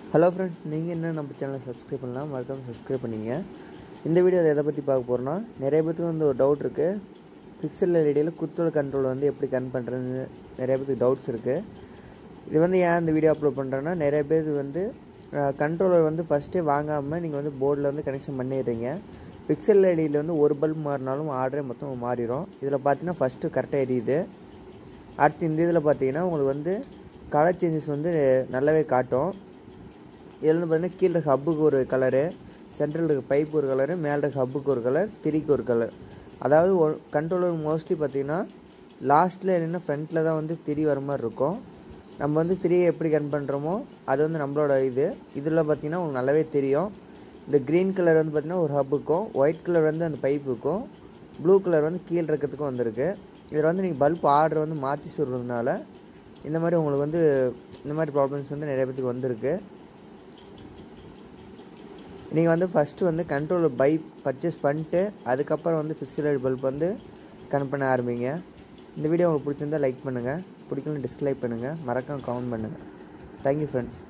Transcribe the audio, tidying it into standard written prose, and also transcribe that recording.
Hello friends, நீங்கள் என்ன நம்ம சேனலை சப்ஸ்கிரைப் பண்ணலாம், மறக்காமல் சப்ஸ்கிரைப் பண்ணிங்க. இந்த வீடியோவில் எதை பற்றி பார்க்க போகிறோன்னா, நிறைய பேருக்கு வந்து ஒரு டவுட் இருக்குது. பிக்சல் எல்இடியில் குத்தோட கண்ட்ரோல் வந்து எப்படி பண்ணுறதுன்னு நிறைய பேருக்கு டவுட்ஸ் இருக்குது. இது வந்து ஏன் இந்த வீடியோ அப்லோட் பண்ணுறேன்னா, நிறைய பேர் வந்து கண்ட்ரோலர் வந்து ஃபஸ்ட்டே வாங்காமல் நீங்கள் வந்து போர்டில் வந்து கனெக்ஷன் பண்ணிடுறீங்க. பிக்சல் எல்இடியில் வந்து ஒரு பல்ப் மாறினாலும் ஆர்டரே மொத்தம் மாறிடும். இதில் பார்த்தீங்கன்னா ஃபஸ்ட்டு கரெக்டாக எரியுது. அடுத்து இந்த இதில் பார்த்தீங்கன்னா உங்களுக்கு வந்து கலர் சேஞ்சஸ் வந்து நல்லாவே காட்டும். இதில் வந்து பார்த்தீங்கன்னா கீழே இருக்க ஹப்புக்கு ஒரு கலரு, சென்ட்ரல் இருக்க பைப்பு ஒரு கலரு, மேலே இருக்க ஹப்புக்கு ஒரு கலர், திரிக்கு ஒரு கலர். அதாவது கண்ட்ரோலர் மோஸ்ட்லி பார்த்திங்கன்னா லாஸ்ட்டில் இல்லைன்னா ஃப்ரண்ட்டில் தான் வந்து திரி வர மாதிரி இருக்கும். நம்ம வந்து திரியை எப்படி பண்ணுறோமோ அது வந்து நம்மளோட இதில் பார்த்திங்கன்னா உங்களுக்கு நல்லாவே தெரியும். இந்த க்ரீன் கலர் வந்து பார்த்திங்கன்னா ஒரு ஹப்புக்கும், ஒயிட் கலர் வந்து அந்த பைப்புக்கும், ப்ளூ கலர் வந்து கீழே இருக்கிறதுக்கும் வந்திருக்கு. இதில் வந்து நீங்கள் பல்ப் ஆர்டர் வந்து மாற்றி சொல்கிறதுனால இந்த மாதிரி உங்களுக்கு வந்து இந்த மாதிரி ப்ராப்ளம்ஸ் வந்து நிறைய பேருக்கு வந்திருக்கு. நீங்கள் வந்து ஃபஸ்ட்டு வந்து கண்ட்ரோலர் பர்ச்சேஸ் பண்ணிட்டு அதுக்கப்புறம் வந்து பிக்சல் எல்இடி பல்ப் வந்து கனெக்ட் பண்ண ஆரம்பிங்க. இந்த வீடியோ உங்களுக்கு பிடிச்சிருந்தால் லைக் பண்ணுங்கள், பிடிக்கலன்னு டிஸ்லைக் பண்ணுங்கள், மறக்காம கமெண்ட் பண்ணுங்கள். Thank you friends.